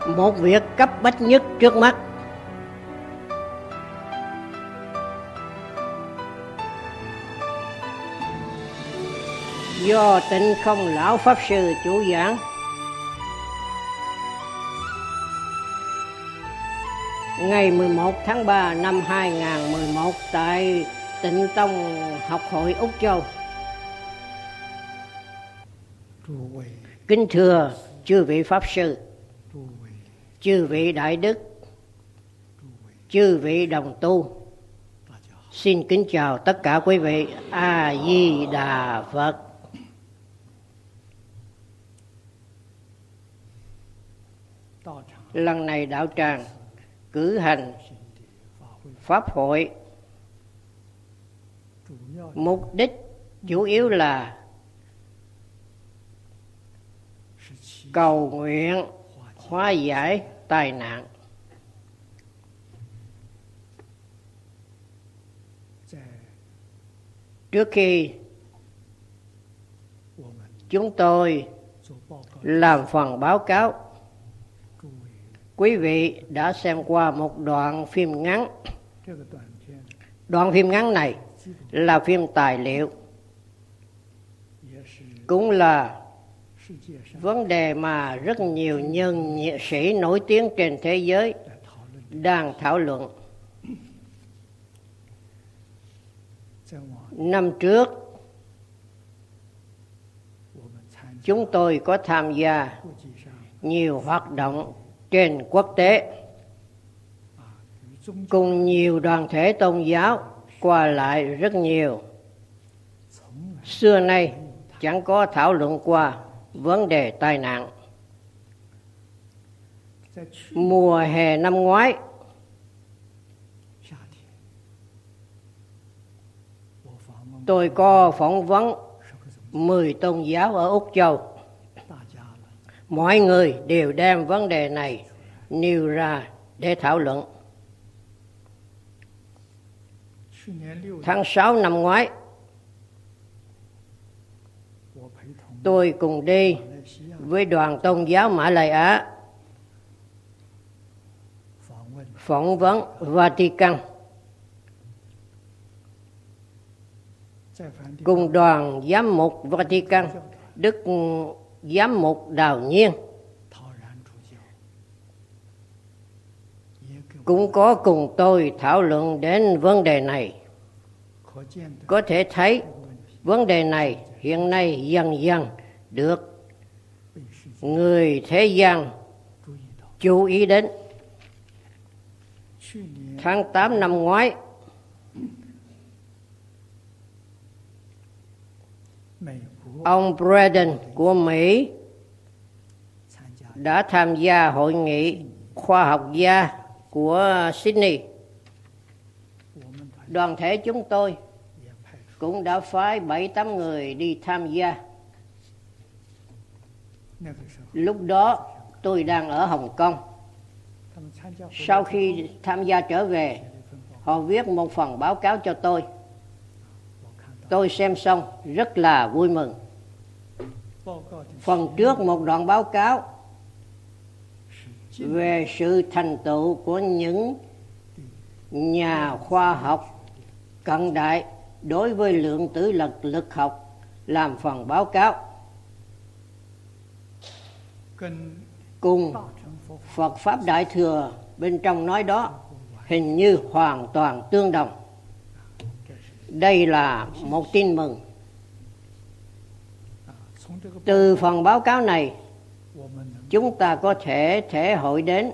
một việc cấp bách nhất trước mắt. Do Tịnh Không Lão Pháp Sư chủ giảng, ngày 11 tháng 3 năm 2011 tại Tịnh Tông Học hội Úc Châu. Kính thưa chư vị Pháp Sư, chư vị Đại Đức, chư vị đồng tu, xin kính chào tất cả quý vị. A-di-đà Phật. Lần này đạo tràng cử hành pháp hội, mục đích chủ yếu là cầu nguyện hóa giải tai nạn. Trước khi chúng tôi làm phần báo cáo, quý vị đã xem qua một đoạn phim ngắn. Đoạn phim ngắn này là phim tài liệu, cũng là vấn đề mà rất nhiều nhân sĩ nổi tiếng trên thế giới đang thảo luận. Năm trước, chúng tôi có tham gia nhiều hoạt động trên quốc tế, cùng nhiều đoàn thể tôn giáo qua lại rất nhiều. Xưa nay chẳng có thảo luận qua vấn đề tai nạn. Mùa hè năm ngoái, tôi có phỏng vấn 10 tôn giáo ở Úc Châu. Mọi người đều đem vấn đề này nêu ra để thảo luận. Tháng 6 năm ngoái, tôi cùng đi với đoàn tôn giáo Mã Lai Á phỏng vấn Vatican. Cùng đoàn giám mục Vatican, Đức Giám mục Đào Nhiên, cũng có cùng tôi thảo luận đến vấn đề này. Có thể thấy vấn đề này hiện nay dần dần được người thế gian chú ý đến. Tháng 8 năm ngoái, ông Braden của Mỹ đã tham gia hội nghị khoa học gia của Sydney. Đoàn thể chúng tôi cũng đã phái 7-8 người đi tham gia. Lúc đó tôi đang ở Hồng Kông. Sau khi tham gia trở về, họ viết một phần báo cáo cho tôi. Tôi xem xong rất là vui mừng. Phần trước một đoạn báo cáo về sự thành tựu của những nhà khoa học cận đại đối với lượng tử lực học làm phần báo cáo, cùng Phật Pháp Đại Thừa bên trong nói đó hình như hoàn toàn tương đồng. Đây là một tin mừng. Từ phần báo cáo này, chúng ta có thể thể hội đến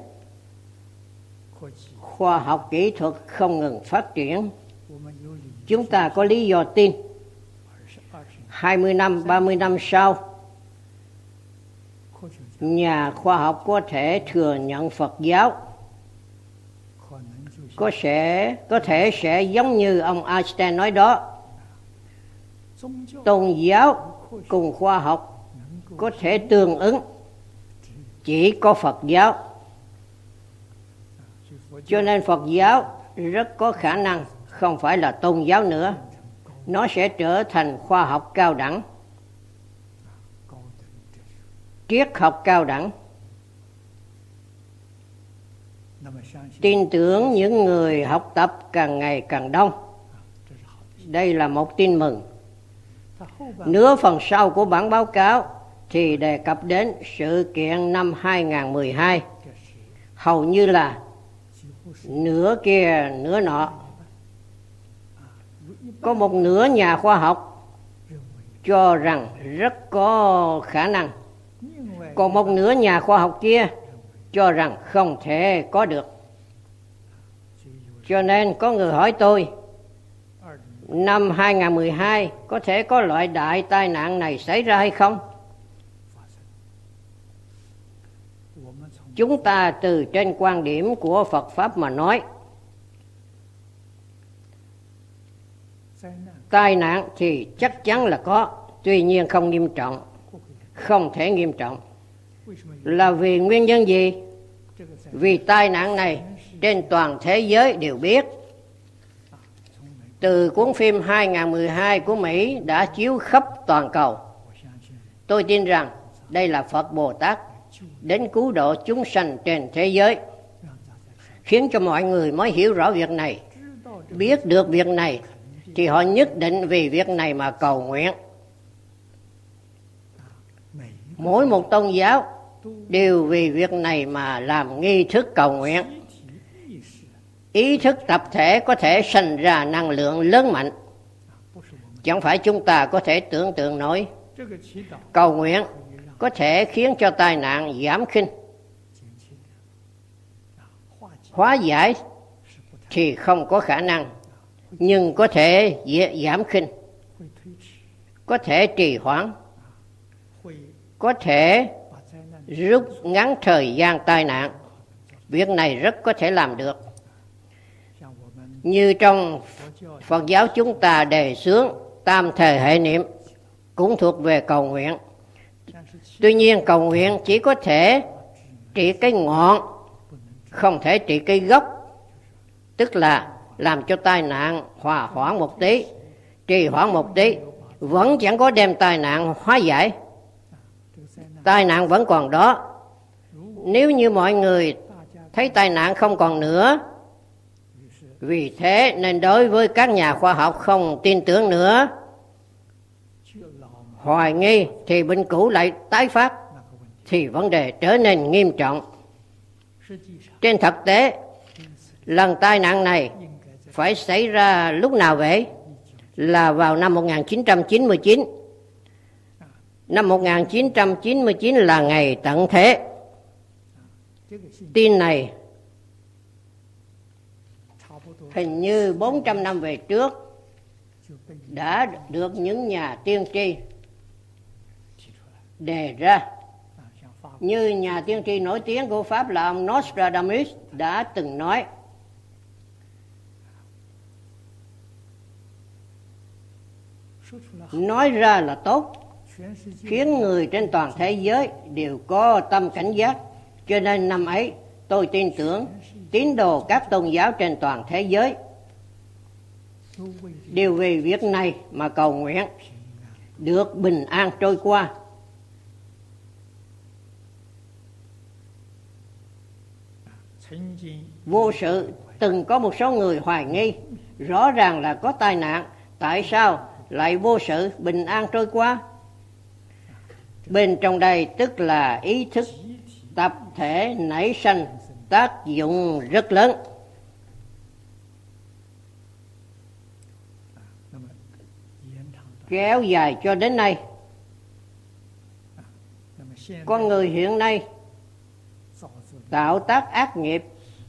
khoa học kỹ thuật không ngừng phát triển. Chúng ta có lý do tin 20 năm, 30 năm sau, nhà khoa học có thể thừa nhận Phật giáo, có thể sẽ giống như ông Einstein nói đó, tôn giáo cùng khoa học có thể tương ứng, chỉ có Phật giáo. Cho nên Phật giáo rất có khả năng không phải là tôn giáo nữa, nó sẽ trở thành khoa học cao đẳng, triết học cao đẳng. Tin tưởng những người học tập càng ngày càng đông. Đây là một tin mừng. Nửa phần sau của bản báo cáo thì đề cập đến sự kiện năm 2012. Hầu như là nửa kia nửa nọ. Có một nửa nhà khoa học cho rằng rất có khả năng. Còn một nửa nhà khoa học kia cho rằng không thể có được. Cho nên có người hỏi tôi, năm 2012 có thể có loại đại tai nạn này xảy ra hay không? Chúng ta từ trên quan điểm của Phật Pháp mà nói, tai nạn thì chắc chắn là có, tuy nhiên không nghiêm trọng, không thể nghiêm trọng. Là vì nguyên nhân gì? Vì tai nạn này trên toàn thế giới đều biết. Từ cuốn phim 2012 của Mỹ đã chiếu khắp toàn cầu. Tôi tin rằng đây là Phật Bồ Tát đến cứu độ chúng sanh trên thế giới, khiến cho mọi người mới hiểu rõ việc này. Biết được việc này thì họ nhất định vì việc này mà cầu nguyện. Mỗi một tôn giáo đều vì việc này mà làm nghi thức cầu nguyện. Ý thức tập thể có thể sinh ra năng lượng lớn mạnh. Chẳng phải chúng ta có thể tưởng tượng nổi. Cầu nguyện có thể khiến cho tai nạn giảm khinh. Hóa giải thì không có khả năng, nhưng có thể giảm khinh, có thể trì hoãn, có thể rút ngắn thời gian tai nạn. Việc này rất có thể làm được. Như trong Phật giáo chúng ta đề xướng tam thời hệ niệm cũng thuộc về cầu nguyện. Tuy nhiên cầu nguyện chỉ có thể trị cái ngọn, không thể trị cái gốc. Tức là làm cho tai nạn hòa hoãn một tí, trì hoãn một tí, vẫn chẳng có đem tai nạn hóa giải. Tai nạn vẫn còn đó. Nếu như mọi người thấy tai nạn không còn nữa, vì thế nên đối với các nhà khoa học không tin tưởng nữa, hoài nghi thì bệnh cũ lại tái phát, thì vấn đề trở nên nghiêm trọng. Trên thực tế, lần tai nạn này phải xảy ra lúc nào vậy? Là vào năm 1999. Năm 1999 là ngày tận thế. Tin này hình như 400 năm về trước đã được những nhà tiên tri đề ra. Như nhà tiên tri nổi tiếng của Pháp là ông Nostradamus đã từng nói ra là tốt, khiến người trên toàn thế giới đều có tâm cảnh giác. Cho nên năm ấy tôi tin tưởng tín đồ các tôn giáo trên toàn thế giới đều vì việc này mà cầu nguyện, được bình an trôi qua. Vô sự từng có một số người hoài nghi, rõ ràng là có tai nạn, tại sao lại vô sự bình an trôi qua? Bên trong đây tức là ý thức tập thể nảy sinh tác dụng rất lớn. Kéo dài cho đến nay, con người hiện nay tạo tác ác nghiệp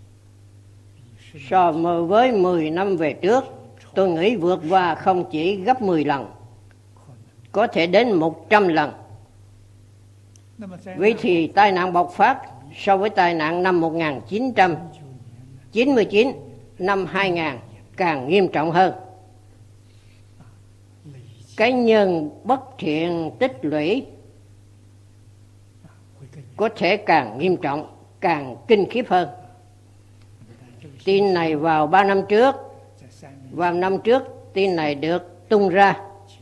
so với 10 năm về trước, tôi nghĩ vượt qua không chỉ gấp 10 lần, có thể đến 100 lần. Vậy thì tai nạn bộc phát so với tai nạn năm 1999, năm 2000 càng nghiêm trọng hơn. Cái nhân bất thiện tích lũy có thể càng nghiêm trọng, càng kinh khiếp hơn. Tin này vào 3 năm trước, vào năm trước tin này được tung ra,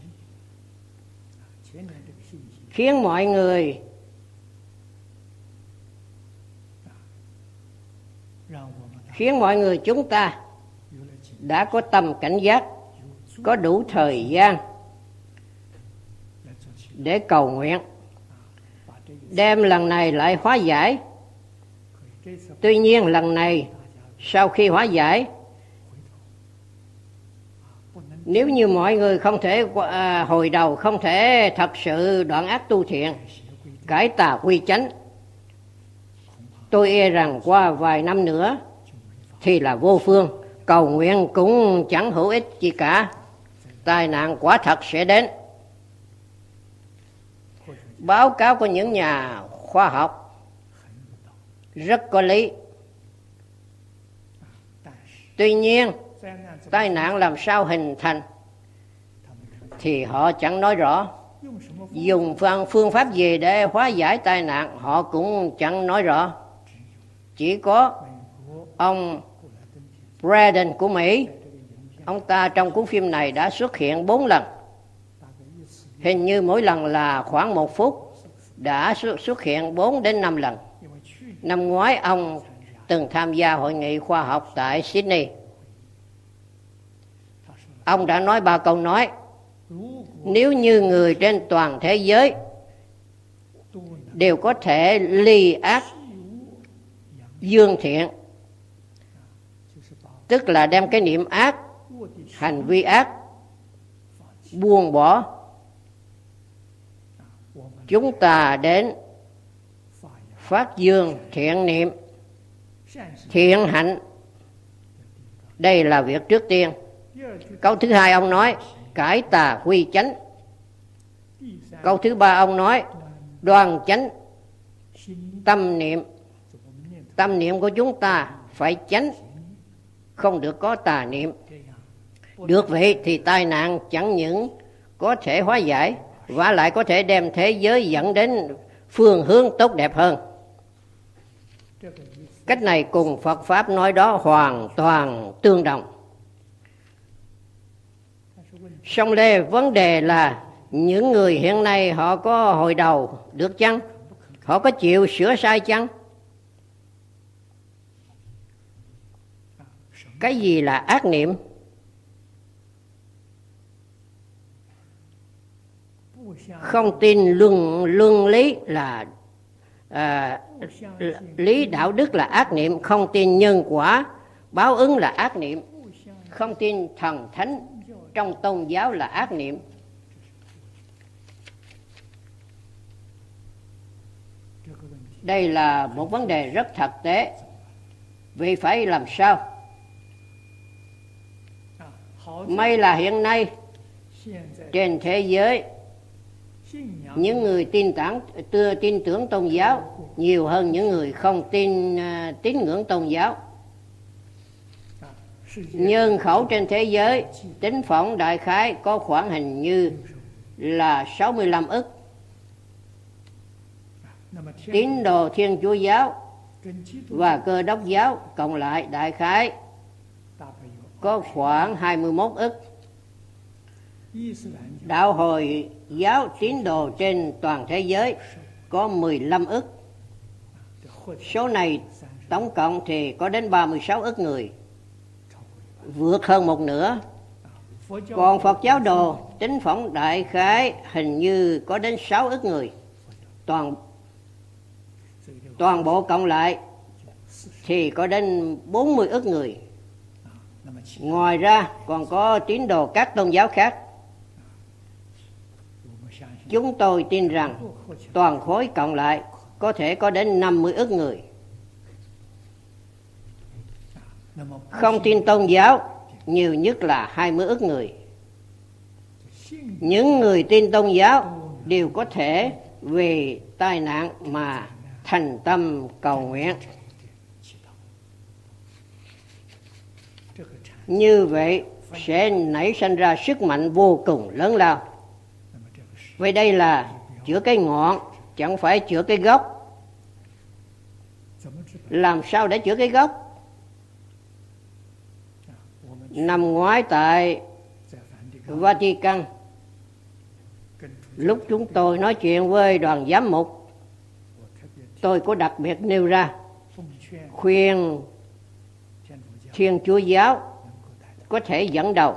khiến mọi người khiến mọi người chúng ta đã có tầm cảnh giác, có đủ thời gian để cầu nguyện, đem lần này lại hóa giải. Tuy nhiên lần này sau khi hóa giải, nếu như mọi người không thể hồi đầu, không thể thật sự đoạn ác tu thiện, cải tà quy chánh, tôi e rằng qua vài năm nữa thì là vô phương, cầu nguyện cũng chẳng hữu ích gì cả. Tai nạn quả thật sẽ đến. Báo cáo của những nhà khoa học rất có lý. Tuy nhiên, tai nạn làm sao hình thành thì họ chẳng nói rõ. Dùng phương pháp gì để hóa giải tai nạn họ cũng chẳng nói rõ. Chỉ có ông Braden của Mỹ, ông ta trong cuốn phim này đã xuất hiện 4 lần. Hình như mỗi lần là khoảng 1 phút, đã xuất hiện 4 đến 5 lần. Năm ngoái ông từng tham gia hội nghị khoa học tại Sydney. Ông đã nói 3 câu nói: nếu như người trên toàn thế giới đều có thể ly ác dương thiện, tức là đem cái niệm ác, hành vi ác buông bỏ, chúng ta đến phát dương thiện niệm, thiện hạnh. Đây là việc trước tiên. Câu thứ hai ông nói cải tà quy chánh. Câu thứ ba ông nói đoan chánh tâm niệm. Tâm niệm của chúng ta phải chánh, không được có tà niệm. Được vậy thì tai nạn chẳng những có thể hóa giải, và lại có thể đem thế giới dẫn đến phương hướng tốt đẹp hơn. Cách này cùng Phật Pháp nói đó hoàn toàn tương đồng. Song lê vấn đề là những người hiện nay họ có hồi đầu được chăng? Họ có chịu sửa sai chăng? Cái gì là ác niệm? Không tin luân lý là lý đạo đức là ác niệm. Không tin nhân quả báo ứng là ác niệm. Không tin thần thánh trong tôn giáo là ác niệm. Đây là một vấn đề rất thực tế. Vì phải làm sao? May là hiện nay trên thế giới những người tin tưởng tôn giáo nhiều hơn những người không tín ngưỡng tôn giáo. Nhân khẩu trên thế giới tính phỏng đại khái có khoảng hình như là 65 ức. Tín đồ Thiên Chúa giáo và Cơ đốc giáo cộng lại đại khái có khoảng 21 ức. Đạo Hồi giáo tín đồ trên toàn thế giới có 15 ức. Số này tổng cộng thì có đến 36 ức người, vượt hơn một nửa. Còn Phật giáo đồ tính phỏng đại khái hình như có đến 6 ức người. Toàn bộ cộng lại thì có đến 40 ức người. Ngoài ra còn có tín đồ các tôn giáo khác. Chúng tôi tin rằng toàn khối cộng lại có thể có đến 50 ức người. Không tin tôn giáo nhiều nhất là 20 ức người. Những người tin tôn giáo đều có thể vì tai nạn mà thành tâm cầu nguyện. Như vậy sẽ nảy sinh ra sức mạnh vô cùng lớn lao. Vậy đây là chữa cái ngọn, chẳng phải chữa cái gốc. Làm sao để chữa cái gốc? Năm ngoái tại Vatican, lúc chúng tôi nói chuyện với đoàn giám mục, tôi có đặc biệt nêu ra khuyên Thiên Chúa giáo có thể dẫn đầu.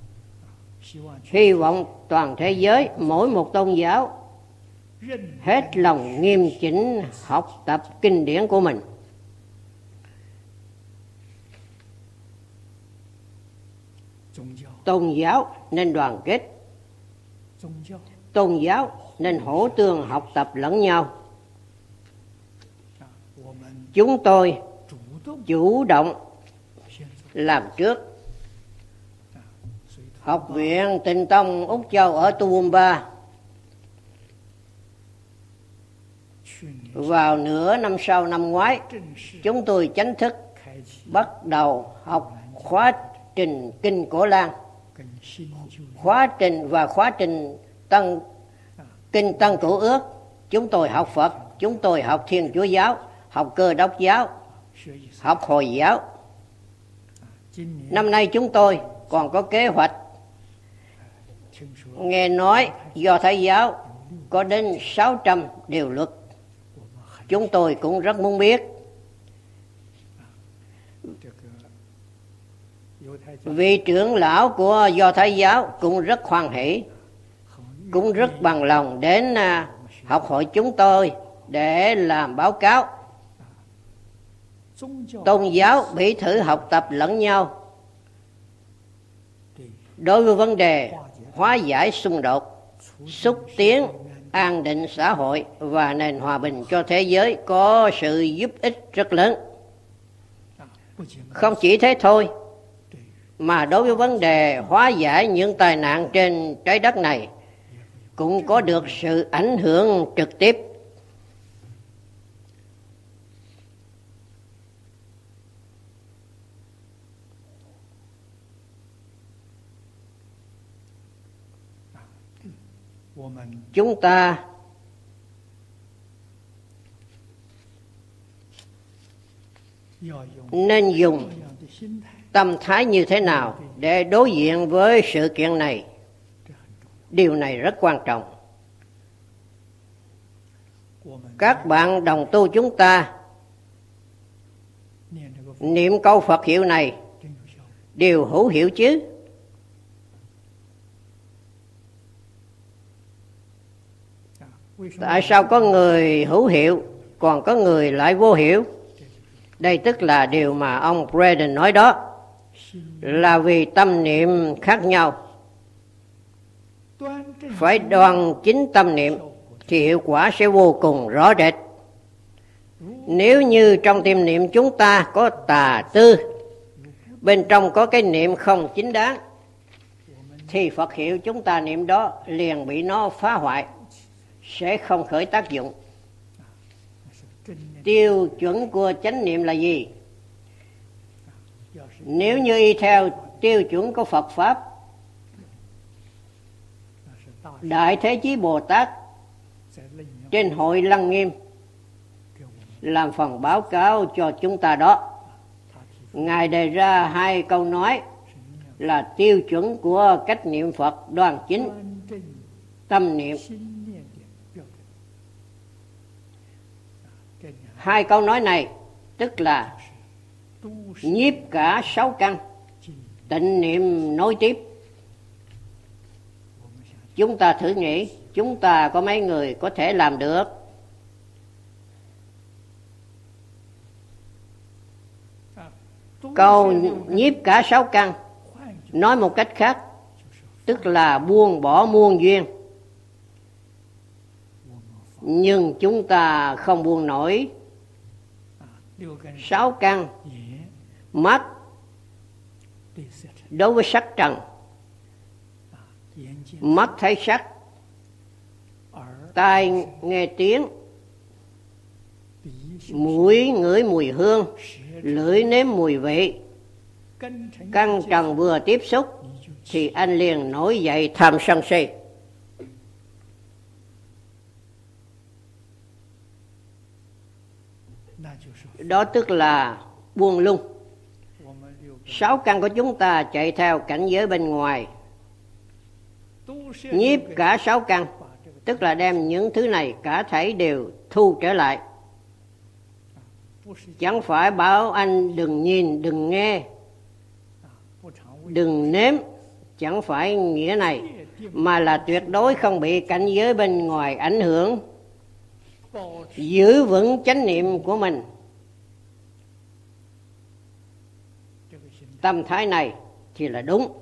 Hy vọng toàn thế giới, mỗi một tôn giáo hết lòng nghiêm chỉnh học tập kinh điển của mình. Tôn giáo nên đoàn kết, tôn giáo nên hỗ tương học tập lẫn nhau. Chúng tôi chủ động làm trước. Học viện Tịnh Tông Úc Châu ở Toowoomba vào nửa năm sau năm ngoái, chúng tôi chính thức bắt đầu học khóa trình Kinh Cổ Lan, khóa trình Kinh Tân Cựu Ước. Chúng tôi học Phật, chúng tôi học Thiên Chúa giáo, học Cơ Đốc giáo, học Hồi giáo. Năm nay chúng tôi còn có kế hoạch. Nghe nói Do Thái giáo có đến 600 điều luật. Chúng tôi cũng rất muốn biết. Vị trưởng lão của Do Thái giáo cũng rất hoan hỷ, cũng rất bằng lòng đến học hội chúng tôi để làm báo cáo. Tôn giáo bị thử học tập lẫn nhau đối với vấn đề hóa giải xung đột, xúc tiến an định xã hội và nền hòa bình cho thế giới có sự giúp ích rất lớn. Không chỉ thế thôi, mà đối với vấn đề hóa giải những tai nạn trên trái đất này cũng có được sự ảnh hưởng trực tiếp. Chúng ta nên dùng tâm thái như thế nào để đối diện với sự kiện này? Điều này rất quan trọng. Các bạn đồng tu chúng ta niệm câu Phật hiệu này đều hữu hiệu chứ? Tại sao có người hữu hiệu còn có người lại vô hiệu? Đây tức là điều mà ông Braden nói đó, là vì tâm niệm khác nhau. Phải đoan chính tâm niệm thì hiệu quả sẽ vô cùng rõ rệt. Nếu như trong tim niệm chúng ta có tà tư, bên trong có cái niệm không chính đáng, thì Phật hiệu chúng ta niệm đó liền bị nó phá hoại, sẽ không khởi tác dụng. Tiêu chuẩn của chánh niệm là gì? Nếu như y theo tiêu chuẩn của Phật Pháp, Đại Thế Chí Bồ Tát trên hội Lăng Nghiêm làm phần báo cáo cho chúng ta đó. Ngài đề ra 2 câu nói là tiêu chuẩn của cách niệm Phật đoan chính, tâm niệm. 2 câu nói này tức là nhiếp cả 6 căn, tịnh niệm nối tiếp. Chúng ta thử nghĩ, chúng ta có mấy người có thể làm được? Câu nhiếp cả 6 căn, nói một cách khác, tức là buông bỏ muôn duyên. Nhưng chúng ta không buông nổi 6 căn. Mắt đối với sắc trần, mắt thấy sắc, tai nghe tiếng, mũi ngửi mùi hương, lưỡi nếm mùi vị. Căn trần vừa tiếp xúc thì anh liền nổi dậy tham sân si. Đó tức là buông lung. 6 căn của chúng ta chạy theo cảnh giới bên ngoài. Nhiếp cả 6 căn, tức là đem những thứ này cả thảy đều thu trở lại. Chẳng phải bảo anh đừng nhìn, đừng nghe, Đừng nếm chẳng phải nghĩa này, mà là tuyệt đối không bị cảnh giới bên ngoài ảnh hưởng. Giữ vững chánh niệm của mình. Tâm thái này thì là đúng.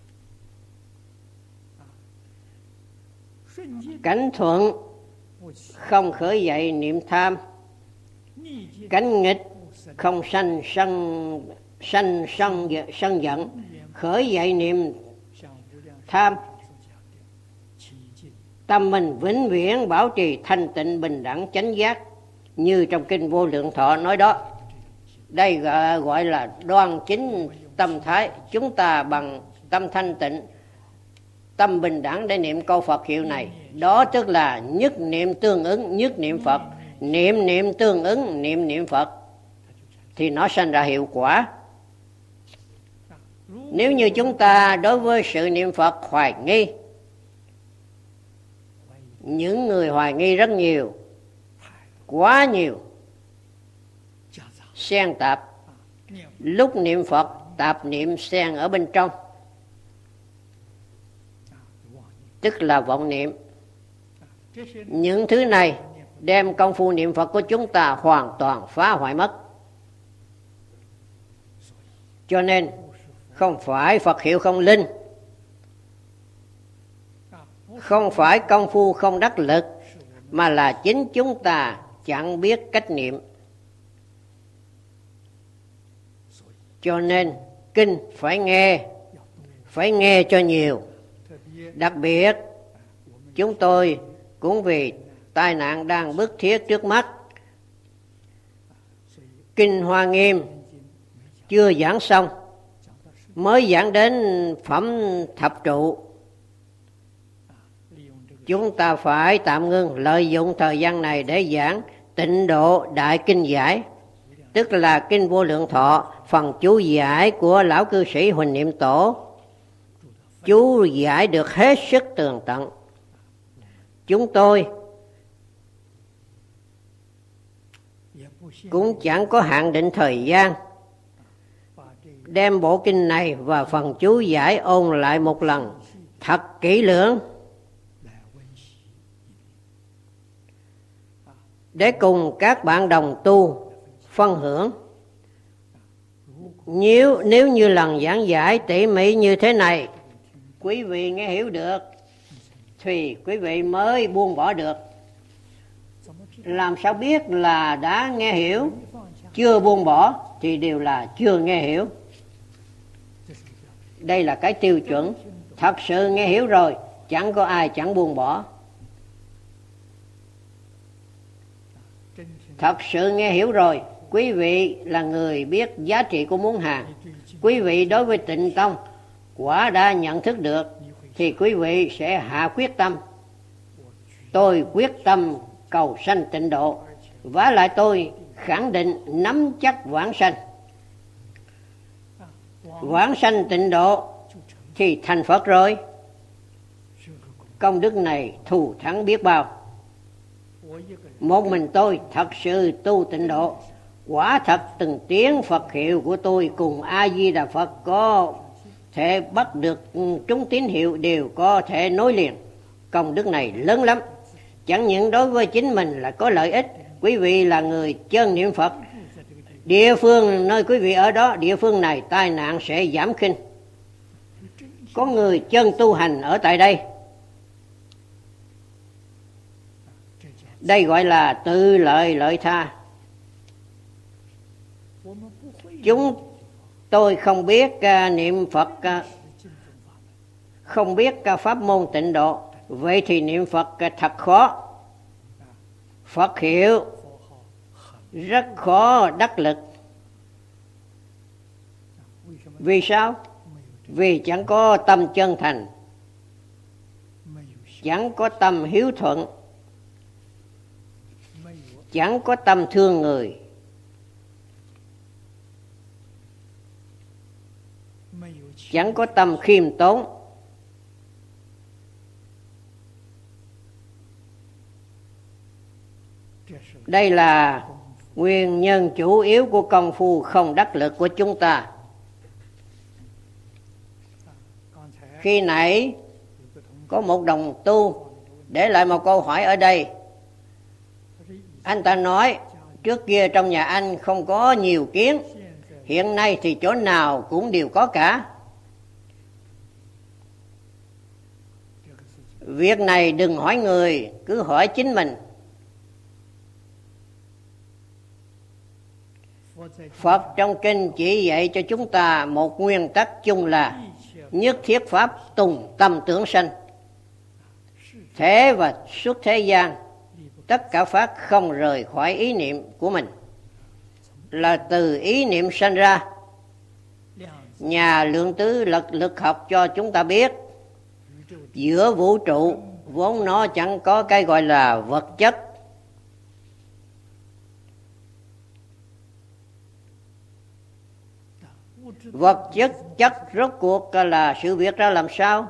Cảnh thuận không khởi dậy niệm tham, cảnh nghịch không sân giận, khởi dậy niệm tham. Tâm mình vĩnh viễn bảo trì thanh tịnh bình đẳng chánh giác, như trong kinh Vô Lượng Thọ nói đó. Đây gọi là đoan chính tâm thái. Chúng ta bằng tâm thanh tịnh, tâm bình đẳng để niệm câu Phật hiệu này. Đó tức là nhất niệm tương ứng, nhất niệm Phật. Niệm tương ứng, niệm Phật, thì nó sanh ra hiệu quả. Nếu như chúng ta đối với sự niệm Phật hoài nghi, những người hoài nghi rất nhiều, quá nhiều, xen tạp. Lúc niệm Phật, tạp niệm xen ở bên trong, tức là vọng niệm. Những thứ này đem công phu niệm Phật của chúng ta hoàn toàn phá hoại mất. Cho nên không phải Phật hiệu không linh, không phải công phu không đắc lực, mà là chính chúng ta chẳng biết cách niệm. Cho nên kinh phải nghe cho nhiều. Đặc biệt chúng tôi cũng vì tai nạn đang bức thiết trước mắt, kinh Hoa Nghiêm chưa giảng xong, mới giảng đến phẩm thập trụ. Chúng ta phải tạm ngưng, lợi dụng thời gian này để giảng Tịnh Độ Đại Kinh Giải, tức là kinh Vô Lượng Thọ, phần chú giải của lão cư sĩ Huỳnh Niệm Tổ. Chú giải được hết sức tường tận. Chúng tôi cũng chẳng có hạn định thời gian, đem bộ kinh này và phần chú giải ôn lại một lần thật kỹ lưỡng, để cùng các bạn đồng tu phân hưởng. Nếu như lần giảng giải tỉ mỉ như thế này quý vị nghe hiểu được, thì quý vị mới buông bỏ được. Làm sao biết là đã nghe hiểu? Chưa buông bỏ thì đều là chưa nghe hiểu. Đây là cái tiêu chuẩn. Thật sự nghe hiểu rồi, chẳng có ai chẳng buông bỏ. Thật sự nghe hiểu rồi, quý vị là người biết giá trị của muốn hàng. Quý vị đối với Tịnh Tông quả đã nhận thức được, thì quý vị sẽ hạ quyết tâm. Tôi quyết tâm cầu sanh tịnh độ, vả lại tôi khẳng định nắm chắc vãng sanh. Vãng sanh tịnh độ thì thành Phật rồi. Công đức này thù thắng biết bao. Một mình tôi thật sự tu tịnh độ, quả thật từng tiếng Phật hiệu của tôi cùng A Di Đà Phật có thể bắt được chúng tín hiệu, đều có thể nối liền. Công đức này lớn lắm. Chẳng những đối với chính mình là có lợi ích. Quý vị là người chân niệm Phật, địa phương nơi quý vị ở đó, địa phương này tai nạn sẽ giảm khinh. Có người chân tu hành ở tại đây. Đây gọi là tự lợi lợi tha. Chúng tôi không biết niệm Phật, không biết pháp môn tịnh độ, vậy thì niệm Phật thật khó. Phật hiệu rất khó đắc lực. Vì sao? Vì chẳng có tâm chân thành, chẳng có tâm hiếu thuận, chẳng có tâm thương người, chẳng có tâm khiêm tốn. Đây là nguyên nhân chủ yếu của công phu không đắc lực của chúng ta. Khi nãy có một đồng tu để lại một câu hỏi ở đây. Anh ta nói trước kia trong nhà anh không có nhiều kiến, hiện nay thì chỗ nào cũng đều có cả. Việc này đừng hỏi người, cứ hỏi chính mình. Phật trong kinh chỉ dạy cho chúng ta một nguyên tắc chung là nhất thiết pháp tùng tâm tưởng sanh. Thế và suốt thế gian, tất cả pháp không rời khỏi ý niệm của mình, là từ ý niệm sanh ra. Nhà lượng tử lực học cho chúng ta biết, giữa vũ trụ vốn nó chẳng có cái gọi là vật chất. Vật chất rốt cuộc là sự việc ra làm sao?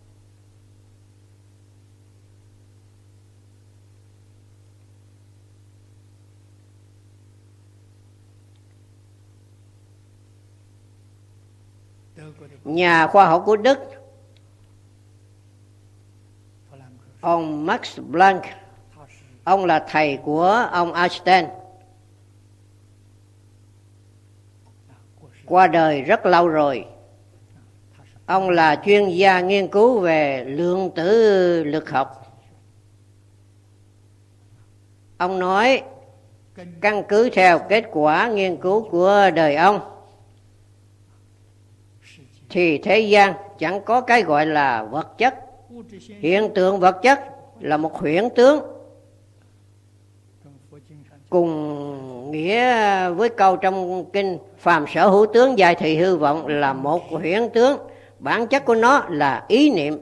Nhà khoa học của Đức, ông Max Planck, ông là thầy của ông Einstein, qua đời rất lâu rồi. Ông là chuyên gia nghiên cứu về lượng tử lực học. Ông nói, căn cứ theo kết quả nghiên cứu của đời ông, thì thế gian chẳng có cái gọi là vật chất. Hiện tượng vật chất là một huyễn tướng, cùng nghĩa với câu trong kinh phàm sở hữu tướng dài thì hư vọng là một huyễn tướng. Bản chất của nó là ý niệm,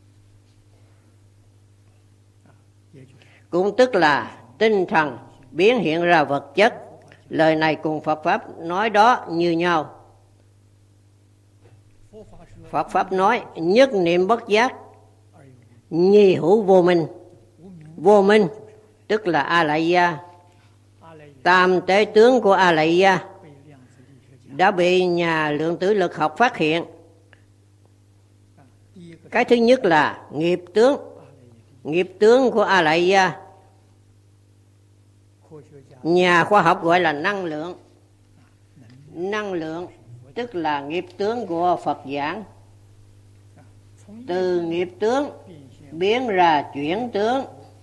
cũng tức là tinh thần biến hiện ra vật chất. Lời này cùng Phật Pháp nói đó như nhau. Phật Pháp nói nhất niệm bất giác, nhi hữu vô minh. Vô minh tức là A Lại Gia. Tam tế tướng của A Lại Gia đã bị nhà lượng tử lực học phát hiện. Cái thứ nhất là nghiệp tướng. Nghiệp tướng của A Lại Gia, nhà khoa học gọi là năng lượng. Năng lượng tức là nghiệp tướng của Phật giảng. Từ nghiệp tướng biến ra chuyển tướng.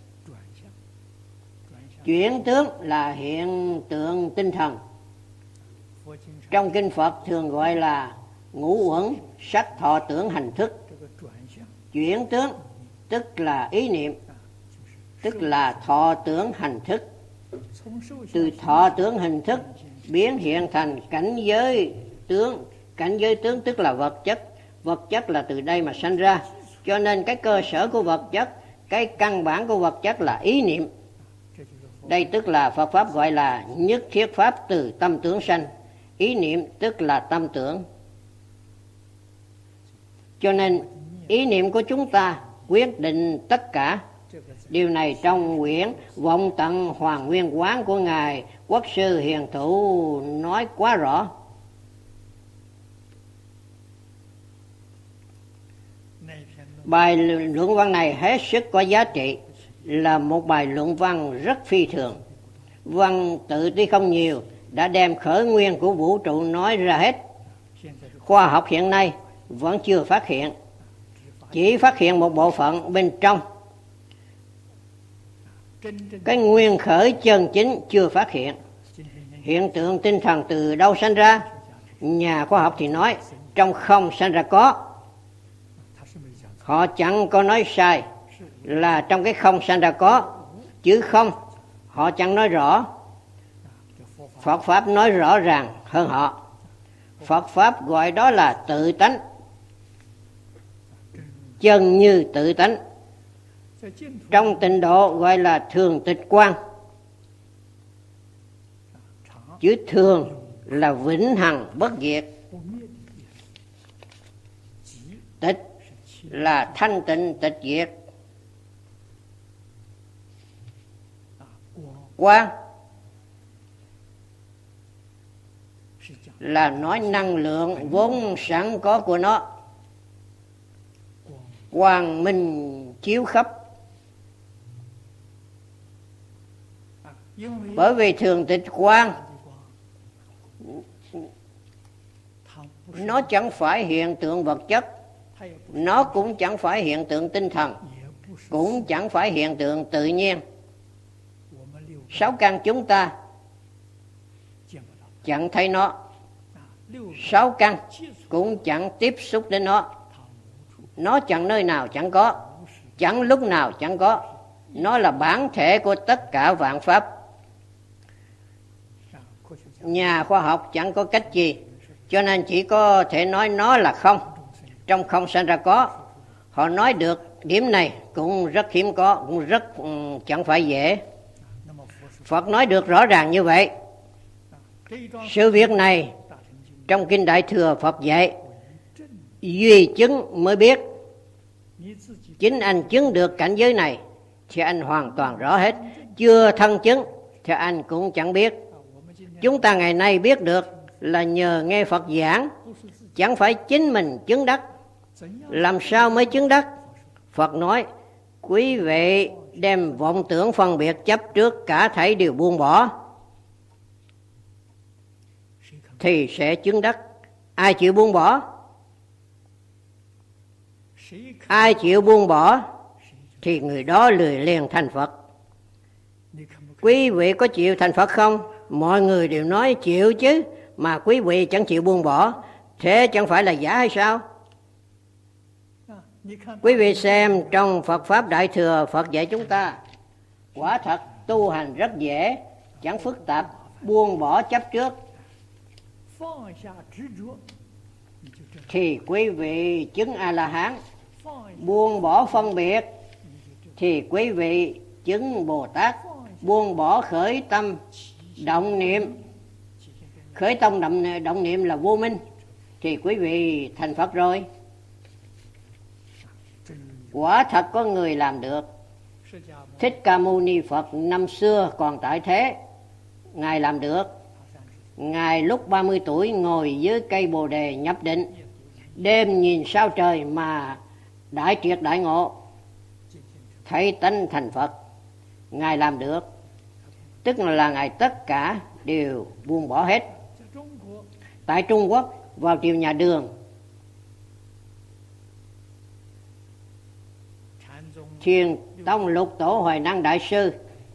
Chuyển tướng là hiện tượng tinh thần. Trong kinh Phật thường gọi là ngũ uẩn sắc thọ tưởng hành thức. Chuyển tướng tức là ý niệm, tức là thọ tưởng hành thức. Từ thọ tưởng hình thức biến hiện thành cảnh giới tướng. Cảnh giới tướng tức là vật chất. Vật chất là từ đây mà sanh ra. Cho nên cái cơ sở của vật chất, cái căn bản của vật chất là ý niệm. Đây tức là Phật Pháp gọi là nhất thiết pháp từ tâm tưởng sanh. Ý niệm tức là tâm tưởng. Cho nên ý niệm của chúng ta quyết định tất cả. Điều này trong quyển Vọng Tận Hoàng Nguyên Quán của Ngài Quốc sư Hiền Thụ nói quá rõ. Bài luận văn này hết sức có giá trị, là một bài luận văn rất phi thường. Văn tự tuy không nhiều, đã đem khởi nguyên của vũ trụ nói ra hết. Khoa học hiện nay vẫn chưa phát hiện, chỉ phát hiện một bộ phận bên trong. Cái nguyên khởi chân chính chưa phát hiện. Hiện tượng tinh thần từ đâu sanh ra? Nhà khoa học thì nói trong không sanh ra có. Họ chẳng có nói sai là trong cái không sanh ra có, chứ không họ chẳng nói rõ. Phật Pháp nói rõ ràng hơn họ. Phật Pháp gọi đó là tự tánh, chân như tự tánh. Trong tịnh độ gọi là thường tịch quan. Chữ thường là vĩnh hằng bất diệt, tịch là thanh tịnh tịch diệt. Quang là nói năng lượng vốn sẵn có của nó. quang minh chiếu khắp. Bởi vì thường tịch quang nó chẳng phải hiện tượng vật chất, nó cũng chẳng phải hiện tượng tinh thần, cũng chẳng phải hiện tượng tự nhiên. 6 căn chúng ta chẳng thấy nó, 6 căn cũng chẳng tiếp xúc đến nó chẳng nơi nào chẳng có, chẳng lúc nào chẳng có. Nó là bản thể của tất cả vạn pháp. Nhà khoa học chẳng có cách gì, cho nên chỉ có thể nói nó là không. Trong không sanh ra có. Họ nói được điểm này cũng rất hiếm có, cũng rất chẳng phải dễ. Phật nói được rõ ràng như vậy. Sự việc này trong Kinh Đại Thừa Phật dạy duy chứng mới biết. Chính anh chứng được cảnh giới này thì anh hoàn toàn rõ hết. Chưa thân chứng thì anh cũng chẳng biết. Chúng ta ngày nay biết được là nhờ nghe Phật giảng, chẳng phải chính mình chứng đắc. Làm sao mới chứng đắc? Phật nói, quý vị đem vọng tưởng phân biệt chấp trước cả thảy đều buông bỏ thì sẽ chứng đắc. Ai chịu buông bỏ? Ai chịu buông bỏ thì người đó lười liền thành Phật. Quý vị có chịu thành Phật không? Mọi người đều nói chịu chứ, mà quý vị chẳng chịu buông bỏ. Thế chẳng phải là giả hay sao? Quý vị xem trong Phật Pháp Đại Thừa, Phật dạy chúng ta quả thật tu hành rất dễ, chẳng phức tạp. Buông bỏ chấp trước thì quý vị chứng A-la-hán. Buông bỏ phân biệt thì quý vị chứng Bồ Tát. Buông bỏ khởi tâm động niệm, khởi tâm động niệm là vô minh, thì quý vị thành Phật rồi. Quả thật có người làm được. Thích Ca Mâu Ni Phật năm xưa còn tại thế, Ngài làm được. Ngài lúc 30 tuổi ngồi dưới cây Bồ Đề nhập định, đêm nhìn sao trời mà đại triệt đại ngộ, thấy tánh thành Phật. Ngài làm được, tức là Ngài tất cả đều buông bỏ hết. Tại Trung Quốc, vào triều nhà Đường, Thiền Tông Lục Tổ Hoài Năng Đại Sư,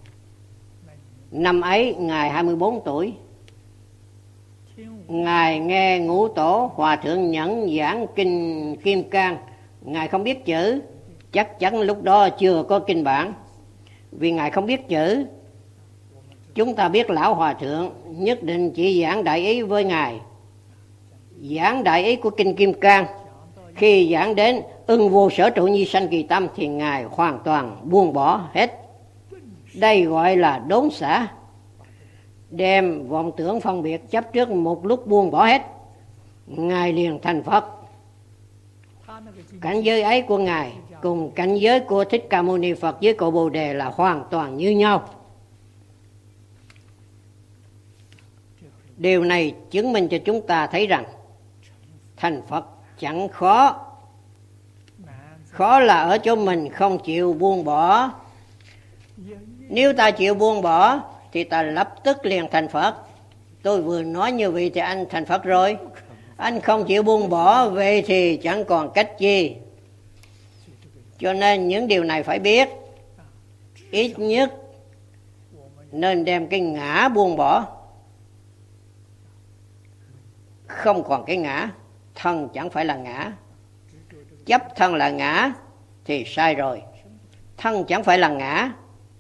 năm ấy Ngài 24 tuổi. Ngài nghe Ngũ Tổ Hòa Thượng Nhẫn giảng Kinh Kim Cang. Ngài không biết chữ, chắc chắn lúc đó chưa có kinh bản. Vì Ngài không biết chữ, chúng ta biết Lão Hòa Thượng nhất định chỉ giảng đại ý với Ngài. Giảng đại ý của Kinh Kim Cang, khi giảng đến ưng vô sở trụ nhi sanh kỳ tâm thì Ngài hoàn toàn buông bỏ hết. Đây gọi là đốn xả. Đem vọng tưởng phân biệt chấp trước một lúc buông bỏ hết, Ngài liền thành Phật. Cảnh giới ấy của Ngài cùng cảnh giới của Thích Ca Mâu Ni Phật với cội Bồ Đề là hoàn toàn như nhau. Điều này chứng minh cho chúng ta thấy rằng thành Phật chẳng khó. Khó là ở chỗ mình không chịu buông bỏ. Nếu ta chịu buông bỏ thì ta lập tức liền thành Phật. Tôi vừa nói như vậy thì anh thành Phật rồi. Anh không chịu buông bỏ, vậy thì chẳng còn cách gì. Cho nên những điều này phải biết. Ít nhất nên đem cái ngã buông bỏ. Không còn cái ngã. Thân chẳng phải là ngã. Chấp thân là ngã thì sai rồi. Thân chẳng phải là ngã.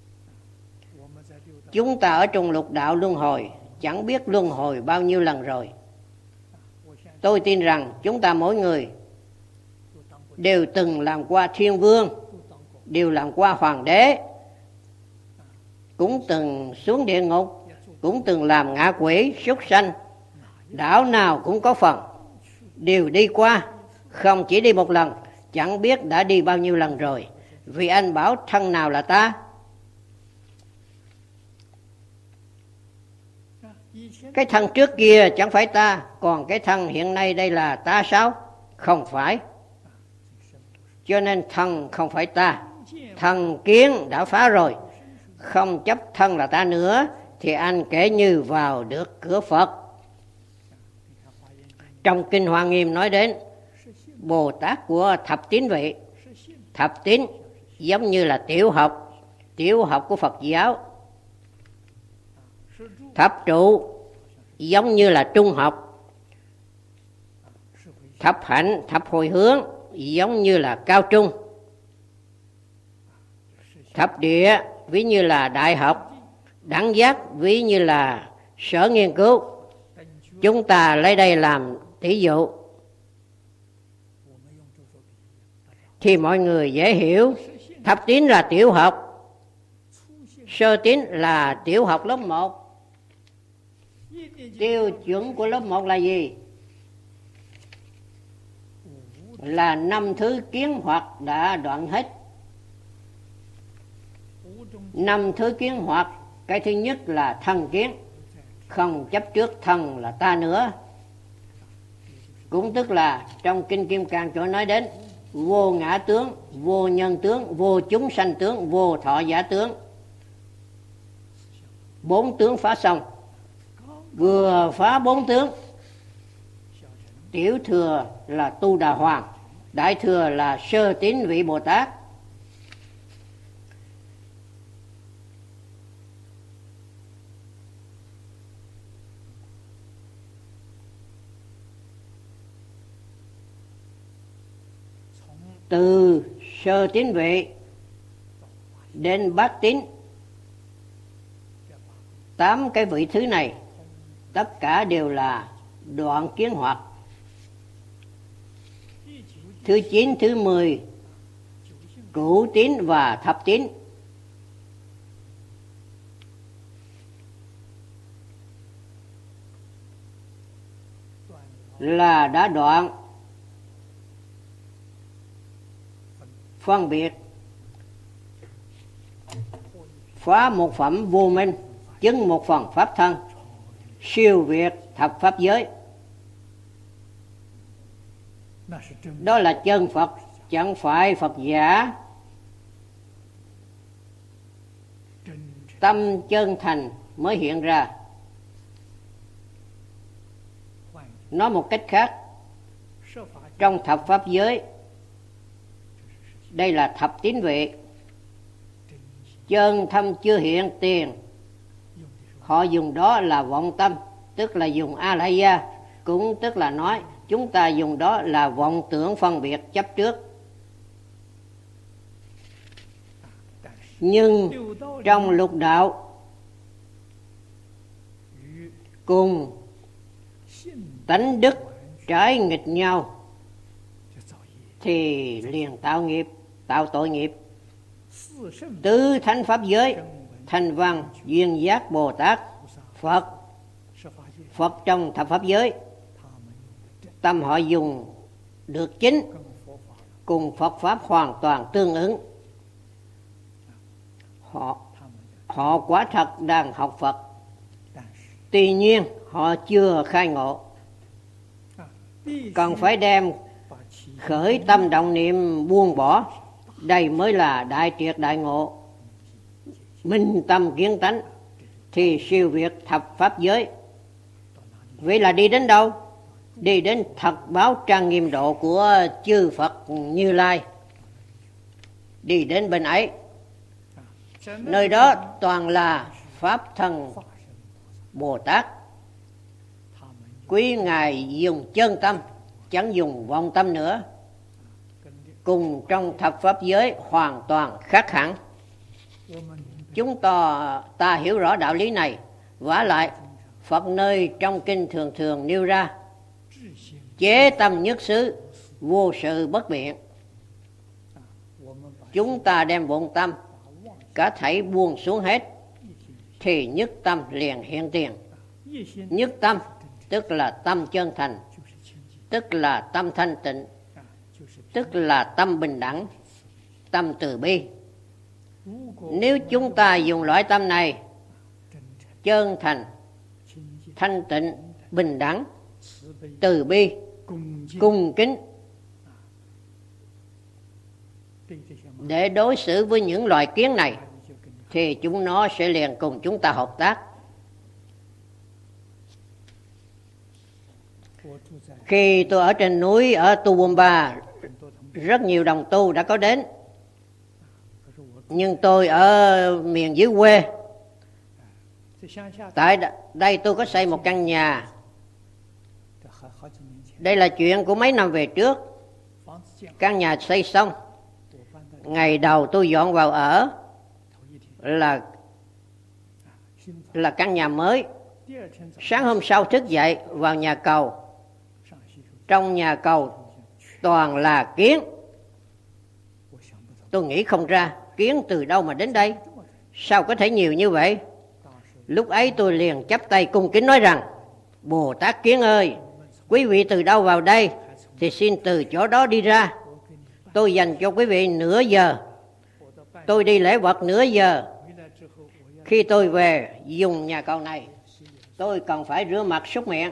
Chúng ta ở trong lục đạo luân hồi chẳng biết luân hồi bao nhiêu lần rồi. Tôi tin rằng chúng ta mỗi người đều từng làm qua thiên vương, đều làm qua hoàng đế, cũng từng xuống địa ngục, cũng từng làm ngạ quỷ, súc sanh. Đảo nào cũng có phần, đều đi qua, không chỉ đi một lần, chẳng biết đã đi bao nhiêu lần rồi. Vì anh bảo thân nào là ta? Cái thân trước kia chẳng phải ta, còn cái thân hiện nay đây là ta sao? Không phải. Cho nên thân không phải ta. Thân kiến đã phá rồi, không chấp thân là ta nữa, thì anh kể như vào được cửa Phật. Trong Kinh Hoa Nghiêm nói đến Bồ Tát của thập tín vị. Thập tín giống như là tiểu học của Phật giáo. Thập trụ giống như là trung học. Thập hạnh, thập hồi hướng giống như là cao trung. Thập địa ví như là đại học. Đẳng giác ví như là sở nghiên cứu. Chúng ta lấy đây làm tỷ dụ thì mọi người dễ hiểu. Thập tín là tiểu học, sơ tín là tiểu học lớp 1. Tiêu chuẩn của lớp 1 là gì? Là 5 thứ kiến hoặc đã đoạn hết. 5 thứ kiến hoặc, cái thứ nhất là thân kiến, không chấp trước thân là ta nữa. Cũng tức là trong Kinh Kim Cang chỗ nói đến vô ngã tướng, vô nhân tướng, vô chúng sanh tướng, vô thọ giả tướng. 4 tướng phá xong. Vừa phá 4 tướng, tiểu thừa là Tu Đà Hoàng, đại thừa là sơ tín vị Bồ Tát. Từ sơ tín vị đến bát tín, 8 cái vị thứ này tất cả đều là đoạn kiến hoặc. Thứ 9, thứ 10 cửu tín và thập tín. Là đã đoạn phân biệt, phá một phẩm vô minh, chứng một phần pháp thân, siêu việt thập pháp giới. Đó là chân Phật, chẳng phải Phật giả. Tâm chân thành mới hiện ra. Nói một cách khác, trong thập pháp giới, đây là thập tín vị, chân tâm chưa hiện tiền, họ dùng đó là vọng tâm, tức là dùng A-la-gia, cũng tức là nói chúng ta dùng đó là vọng tưởng phân biệt chấp trước. Nhưng trong lục đạo cùng tánh đức trái nghịch nhau thì liền tạo nghiệp, tạo tội nghiệp. Tứ thánh pháp giới, Thanh Văn, Duyên Giác, Bồ Tát, Phật trong thập pháp giới, tâm họ dùng được chính, cùng Phật pháp hoàn toàn tương ứng. Họ quả thật đang học Phật, tuy nhiên họ chưa khai ngộ, cần phải đem khởi tâm động niệm buông bỏ. Đây mới là đại triệt đại ngộ, minh tâm kiến tánh, thì siêu việt thập pháp giới. Vậy là đi đến đâu? Đi đến thật báo trang nghiêm độ của chư Phật Như Lai. Đi đến bên ấy, nơi đó toàn là pháp thân Bồ Tát. Quý Ngài dùng chân tâm, chẳng dùng vọng tâm nữa. Cùng trong thập pháp giới hoàn toàn khác hẳn. Chúng ta hiểu rõ đạo lý này. Vả lại, Phật nơi trong kinh thường thường nêu ra chế tâm nhất xứ, vô sự bất biện. Chúng ta đem vọng tâm cả thảy buông xuống hết, thì nhất tâm liền hiện tiền. Nhất tâm tức là tâm chân thành, tức là tâm thanh tịnh, tức là tâm bình đẳng, tâm từ bi. Nếu chúng ta dùng loại tâm này, chân thành, thanh tịnh, bình đẳng, từ bi, cung kính, để đối xử với những loài kiến này, thì chúng nó sẽ liền cùng chúng ta hợp tác. Khi tôi ở trên núi ở Toowoomba, rất nhiều đồng tu đã có đến. Nhưng tôi ở miền dưới quê. Tại đây tôi có xây một căn nhà. Đây là chuyện của mấy năm về trước. Căn nhà xây xong, ngày đầu tôi dọn vào ở là căn nhà mới. Sáng hôm sau thức dậy vào nhà cầu. Trong nhà cầu toàn là kiến. Tôi nghĩ không ra kiến từ đâu mà đến đây. Sao có thể nhiều như vậy? Lúc ấy tôi liền chắp tay cung kính nói rằng: Bồ Tát Kiến ơi, quý vị từ đâu vào đây thì xin từ chỗ đó đi ra. Tôi dành cho quý vị nửa giờ. Tôi đi lễ vật nửa giờ. Khi tôi về dùng nhà cầu này, tôi cần phải rửa mặt súc miệng.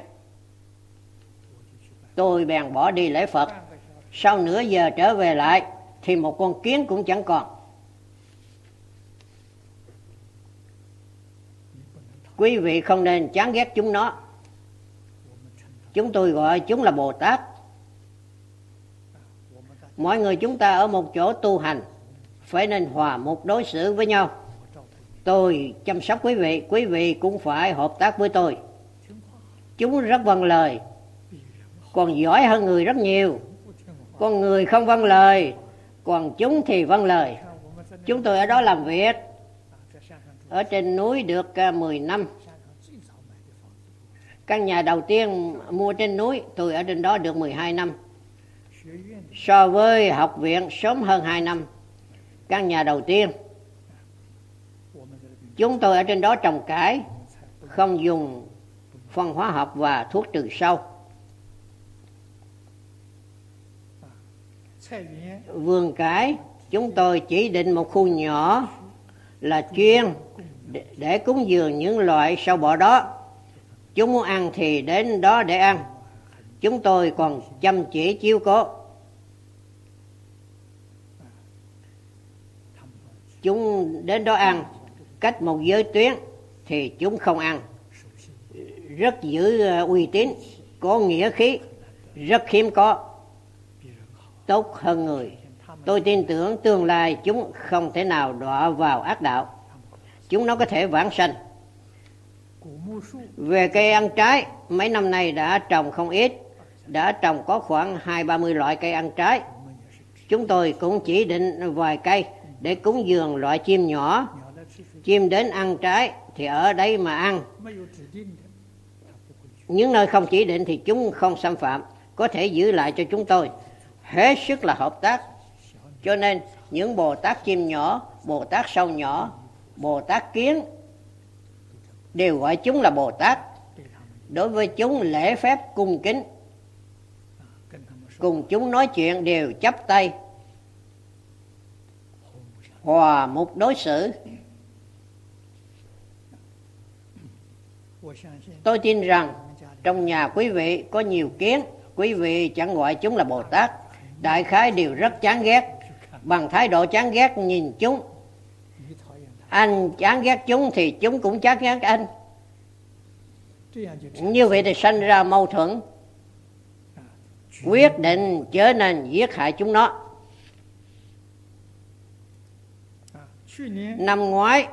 Tôi bèn bỏ đi lễ Phật. Sau nửa giờ trở về lại thì một con kiến cũng chẳng còn. Quý vị không nên chán ghét chúng nó. Chúng tôi gọi chúng là Bồ Tát. Mọi người chúng ta ở một chỗ tu hành phải nên hòa mục đối xử với nhau. Tôi chăm sóc quý vị cũng phải hợp tác với tôi. Chúng rất vâng lời, còn giỏi hơn người rất nhiều. Con người không vâng lời, còn chúng thì vâng lời. Chúng tôi ở đó làm việc. Ở trên núi được 10 năm. Căn nhà đầu tiên mua trên núi, tôi ở trên đó được 12 năm. So với học viện sớm hơn 2 năm. Căn nhà đầu tiên, chúng tôi ở trên đó trồng cải, không dùng phân hóa học và thuốc trừ sâu. Vườn cải, chúng tôi chỉ định một khu nhỏ là chuyên để cúng dường những loại sâu bọ đó. Chúng muốn ăn thì đến đó để ăn. Chúng tôi còn chăm chỉ chiếu cố. Chúng đến đó ăn, cách một giới tuyến thì chúng không ăn. Rất giữ uy tín, có nghĩa khí, rất hiếm có, tốt hơn người. Tôi tin tưởng tương lai chúng không thể nào đọa vào ác đạo. Chúng nó có thể vãng sanh. Về cây ăn trái, mấy năm nay đã trồng không ít. Đã trồng có khoảng 20-30 loại cây ăn trái. Chúng tôi cũng chỉ định vài cây để cúng dường loại chim nhỏ. Chim đến ăn trái thì ở đấy mà ăn. Những nơi không chỉ định thì chúng không xâm phạm, có thể giữ lại cho chúng tôi. Hết sức là hợp tác. Cho nên những Bồ Tát chim nhỏ, Bồ Tát sâu nhỏ, Bồ Tát kiến đều gọi chúng là Bồ Tát. Đối với chúng lễ phép cung kính. Cùng chúng nói chuyện đều chắp tay, hòa mục đối xử. Tôi tin rằng trong nhà quý vị có nhiều kiến. Quý vị chẳng gọi chúng là Bồ Tát. Đại khái đều rất chán ghét. Bằng thái độ chán ghét nhìn chúng. Anh chán ghét chúng thì chúng cũng chán ghét anh. Như vậy thì sanh ra mâu thuẫn. Quyết định trở nên giết hại chúng nó. Năm ngoái,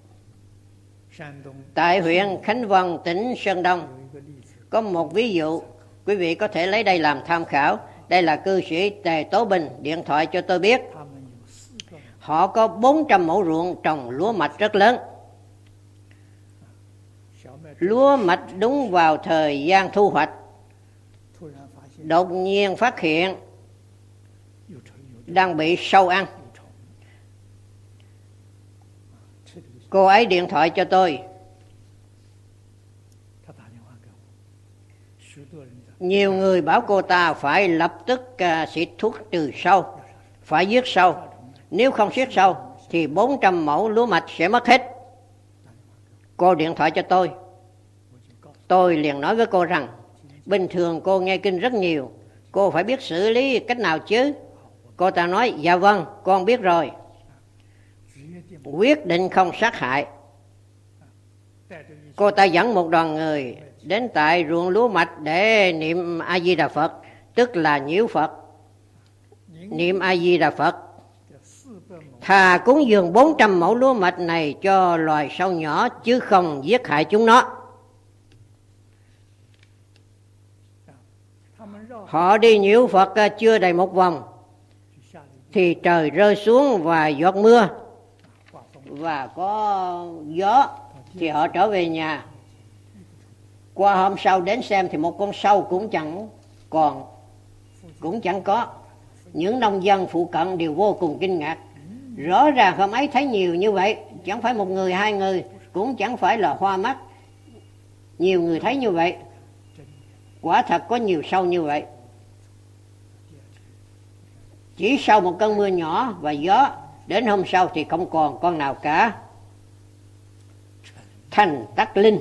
tại huyện Khánh Vân, tỉnh Sơn Đông, có một ví dụ. Quý vị có thể lấy đây làm tham khảo. Đây là cư sĩ Tề Tố Bình điện thoại cho tôi biết. Họ có 400 mẫu ruộng trồng lúa mạch rất lớn. Lúa mạch đúng vào thời gian thu hoạch. Đột nhiên phát hiện đang bị sâu ăn. Cô ấy điện thoại cho tôi. Nhiều người bảo cô ta phải lập tức xịt thuốc trừ sâu, phải giết sâu. Nếu không giết sâu thì 400 mẫu lúa mạch sẽ mất hết. Cô điện thoại cho tôi. Tôi liền nói với cô rằng bình thường cô nghe kinh rất nhiều, cô phải biết xử lý cách nào chứ. Cô ta nói, dạ vâng, con biết rồi. Quyết định không sát hại. Cô ta dẫn một đoàn người đến tại ruộng lúa mạch để niệm A-di-đà Phật, tức là nhiễu Phật. Niệm A-di-đà Phật. Thà cúng dường 400 mẫu lúa mạch này cho loài sâu nhỏ chứ không giết hại chúng nó. Họ đi nhiễu Phật chưa đầy một vòng thì trời rơi xuống và giọt mưa và có gió, thì họ trở về nhà. Qua hôm sau đến xem thì một con sâu cũng chẳng có. Những nông dân phụ cận đều vô cùng kinh ngạc. Rõ ràng hôm ấy thấy nhiều như vậy, chẳng phải một người hai người, cũng chẳng phải là hoa mắt. Nhiều người thấy như vậy. Quả thật có nhiều sâu như vậy. Chỉ sau một cơn mưa nhỏ và gió, đến hôm sau thì không còn con nào cả. Thành Tắc Linh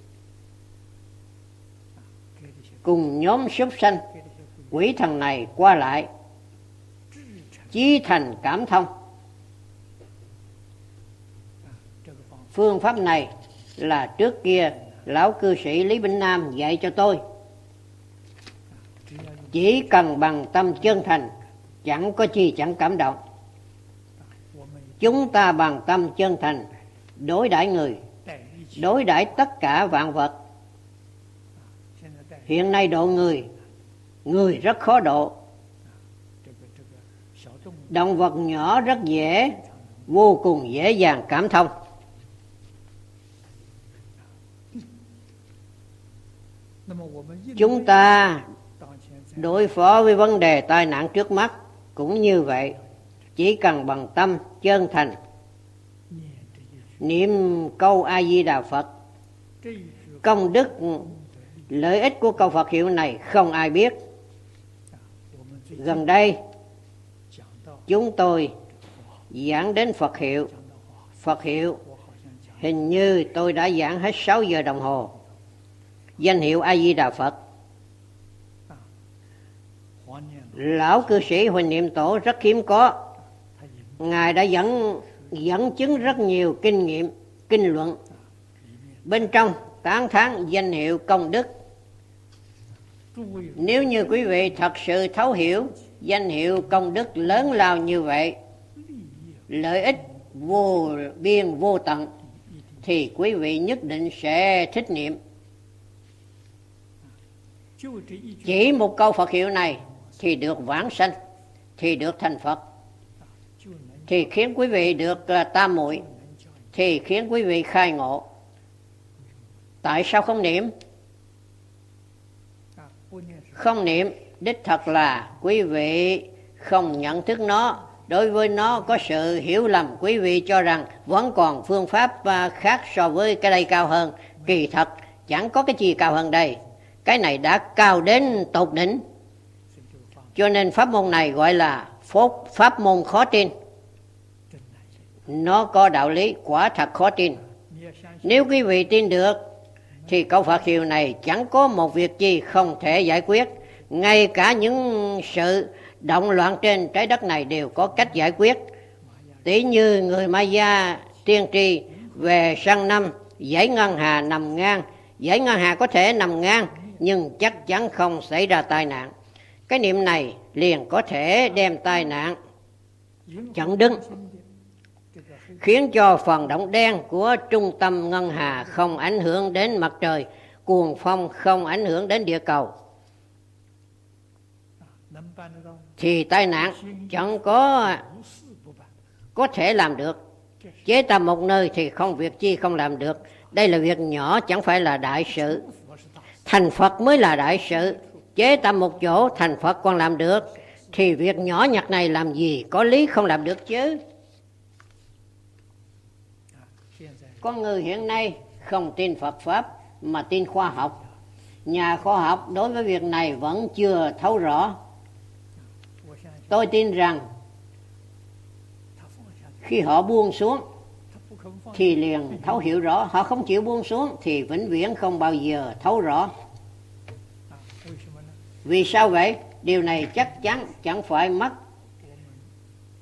cùng nhóm súc sanh quỷ thần này qua lại, chí thành cảm thông. Phương pháp này là trước kia lão cư sĩ Lý Bỉnh Nam dạy cho tôi. Chỉ cần bằng tâm chân thành, chẳng có chi chẳng cảm động. Chúng ta bằng tâm chân thành đối đãi người, đối đãi tất cả vạn vật. Hiện nay độ người rất khó độ. Động vật nhỏ rất dễ, vô cùng dễ dàng cảm thông. Chúng ta đối phó với vấn đề tai nạn trước mắt cũng như vậy. Chỉ cần bằng tâm chân thành niệm câu A-di-đà Phật, công đức lợi ích của câu Phật hiệu này không ai biết. Gần đây chúng tôi giảng đến Phật hiệu. Phật hiệu hình như tôi đã giảng hết 6 giờ đồng hồ. Danh hiệu A-di-đà Phật. Lão cư sĩ Huỳnh Niệm Tổ rất hiếm có. Ngài đã dẫn chứng rất nhiều kinh nghiệm, kinh luận. Bên trong tán thán danh hiệu công đức. Nếu như quý vị thật sự thấu hiểu danh hiệu công đức lớn lao như vậy, lợi ích vô biên vô tận, thì quý vị nhất định sẽ thích niệm. Chỉ một câu Phật hiệu này thì được vãng sanh, thì được thành Phật, thì khiến quý vị được tam muội, thì khiến quý vị khai ngộ. Tại sao không niệm? Không niệm đích thật là quý vị không nhận thức nó. Đối với nó có sự hiểu lầm, quý vị cho rằng vẫn còn phương pháp khác so với cái đây cao hơn. Kỳ thật chẳng có cái gì cao hơn đây. Cái này đã cao đến tột đỉnh. Cho nên pháp môn này gọi là pháp môn khó tin. Nó có đạo lý quả thật khó tin. Nếu quý vị tin được thì câu Phật hiệu này chẳng có một việc gì không thể giải quyết. Ngay cả những sự động loạn trên trái đất này đều có cách giải quyết. Tỷ như người Maya tiên tri về sang năm dãy ngân hà nằm ngang. Dãy ngân hà có thể nằm ngang nhưng chắc chắn không xảy ra tai nạn. Cái niệm này liền có thể đem tai nạn chặn đứng, khiến cho phần động đen của trung tâm ngân hà không ảnh hưởng đến mặt trời, cuồng phong không ảnh hưởng đến địa cầu, thì tai nạn chẳng có thể làm được. Chế tâm một nơi thì không việc chi không làm được. Đây là việc nhỏ, chẳng phải là đại sự. Thành Phật mới là đại sự. Chế tâm một chỗ thành Phật còn làm được, thì việc nhỏ nhặt này làm gì có lý không làm được chứ. Con người hiện nay không tin Phật Pháp mà tin khoa học. Nhà khoa học đối với việc này vẫn chưa thấu rõ. Tôi tin rằng khi họ buông xuống thì liền thấu hiểu rõ. Họ không chịu buông xuống thì vĩnh viễn không bao giờ thấu rõ. Vì sao vậy? Điều này chắc chắn chẳng phải mất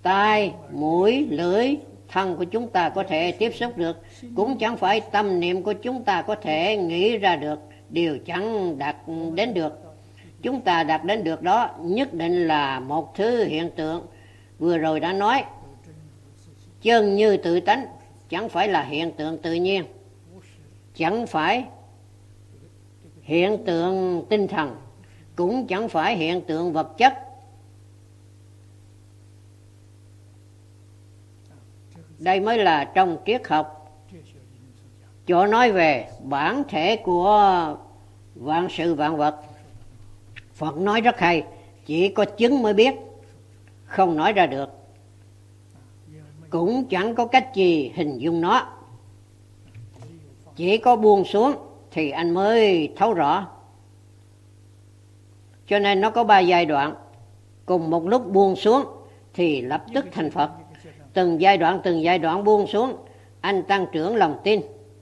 tai, mũi, lưỡi, thân của chúng ta có thể tiếp xúc được, cũng chẳng phải tâm niệm của chúng ta có thể nghĩ ra được, điều chẳng đạt đến được. Chúng ta đạt đến được đó nhất định là một thứ hiện tượng. Vừa rồi đã nói, chân như tự tánh, chẳng phải là hiện tượng tự nhiên, chẳng phải hiện tượng tinh thần, cũng chẳng phải hiện tượng vật chất. Đây mới là trong triết học chỗ nói về bản thể của vạn sự vạn vật. Phật nói rất hay, chỉ có chứng mới biết, không nói ra được, cũng chẳng có cách gì hình dung nó. Chỉ có buông xuống thì anh mới thấu rõ. Cho nên nó có 3 giai đoạn. Cùng một lúc buông xuống thì lập tức thành Phật. Từng giai đoạn buông xuống, anh tăng trưởng lòng tin.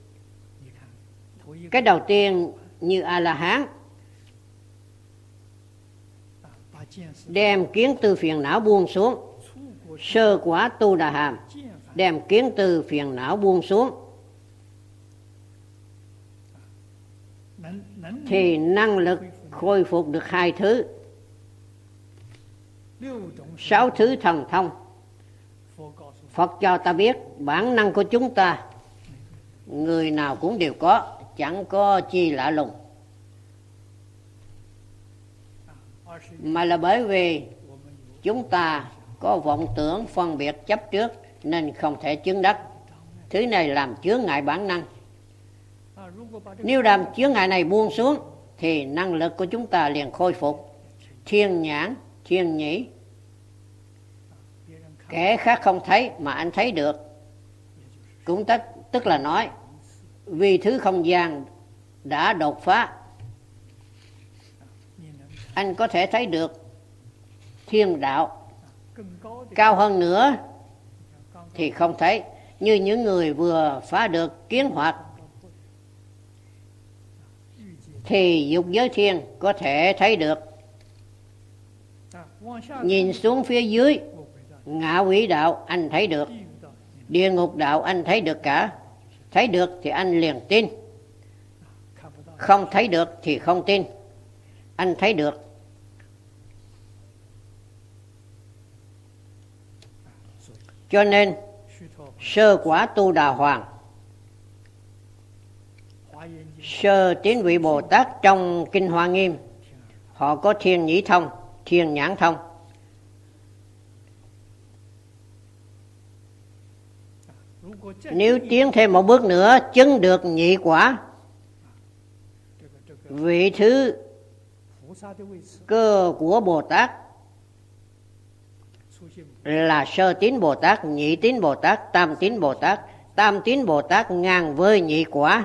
Cái đầu tiên như A-la-hán, đem kiến tư phiền não buông xuống. Sơ quả Tu Đà Hàm, đem kiến tư phiền não buông xuống, thì năng lực khôi phục được 2 thứ, 6 thứ thần thông. Phật cho ta biết bản năng của chúng ta người nào cũng đều có, chẳng có chi lạ lùng, mà là bởi vì chúng ta có vọng tưởng phân biệt chấp trước nên không thể chứng đắc. Thứ này làm chướng ngại bản năng. Nếu làm chướng ngại này buông xuống thì năng lực của chúng ta liền khôi phục. Thiên nhãn, thiên nhĩ, kẻ khác không thấy mà anh thấy được. Cũng tức là nói vì thứ không gian đã đột phá, anh có thể thấy được thiên đạo. Cao hơn nữa thì không thấy, như những người vừa phá được kiến hoạt thì dục giới thiên có thể thấy được. Nhìn xuống phía dưới, ngạ quỷ đạo anh thấy được, địa ngục đạo anh thấy được cả. Thấy được thì anh liền tin, không thấy được thì không tin. Anh thấy được. Cho nên sơ quả Tu Đà Hoàng, sơ tín vị Bồ Tát trong Kinh Hoa Nghiêm, họ có thiên nhĩ thông, thiên nhãn thông. Nếu tiến thêm một bước nữa, chứng được nhị quả, vị thứ cơ của Bồ Tát là sơ tín Bồ Tát, nhị tín Bồ Tát, tam tín Bồ Tát. Tam tín Bồ Tát ngang với nhị quả.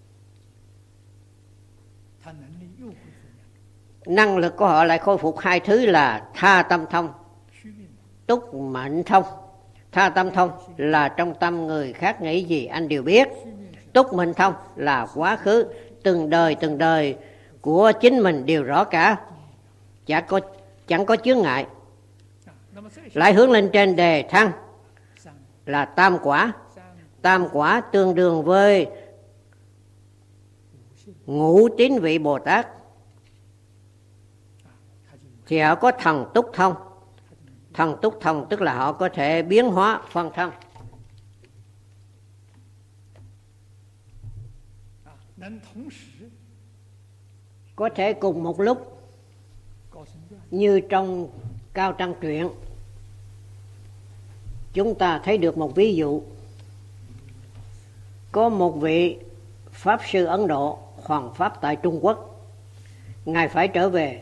Năng lực của họ lại khôi phục 2 thứ là tha tâm thông, túc mệnh thông. Tha tâm thông là trong tâm người khác nghĩ gì anh đều biết. Túc mệnh thông là quá khứ, từng đời của chính mình đều rõ cả, chẳng có chướng ngại. Lại hướng lên trên đề thăng là tam quả. Tam quả tương đương với ngũ tín vị Bồ Tát. Thì họ có thần túc thông. Thần túc thông tức là họ có thể biến hóa phân thân. Có thể cùng một lúc, như trong Cao Tăng Truyện, chúng ta thấy được một ví dụ. Có một vị Pháp sư Ấn Độ hoàn Pháp tại Trung Quốc. Ngài phải trở về.